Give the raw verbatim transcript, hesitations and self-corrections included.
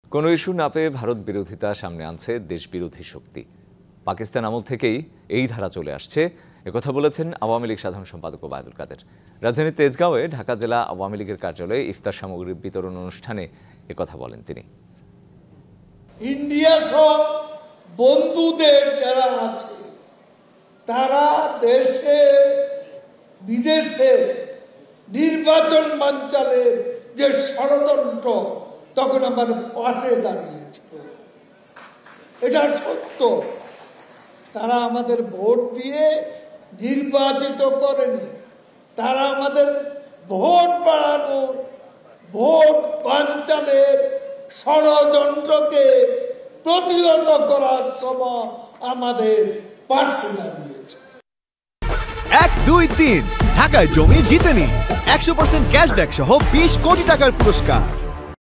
কোনো ইস্যু না পেয়ে ভারত বিরোধিতা সামনে আনছে দেশ বিরোধী শক্তি। পাকিস্তান আমল থেকেই এই ধারা চলে আসছে, একথা বলেছেন আওয়ামী লীগ সাধারণ সম্পাদক ওবায়দুল কাদের। রাজধানীর তেজগাঁওয়ে ঢাকা জেলা আওয়ামী লীগের কার্যালয়ে ইফতার সামগ্রী বিতরণ অনুষ্ঠানে একথা বলেন তিনি। ইন্ডিয়া সহ বন্ধুদের যারা আছে তারা দেশে বিদেশে নির্বাচন বানচালের যে ষড়যন্ত্র তখন আমার পাশে দাঁড়িয়েছিল, এটা সত্য। তারা আমাদের ভোট দিয়ে নির্বাচিত করেনি, তারা আমাদের ভোট বাড়ানোর ভোট বানচালের ষড়যন্ত্রকে প্রতিহত করার সময় আমাদের পাশে দাঁড়িয়েছে। এক দুই তিন ঢাকায় জমি জিতে নিন একশো পার্সেন্ট ক্যাশব্যাক সহ বিশ কোটি টাকার পুরস্কার।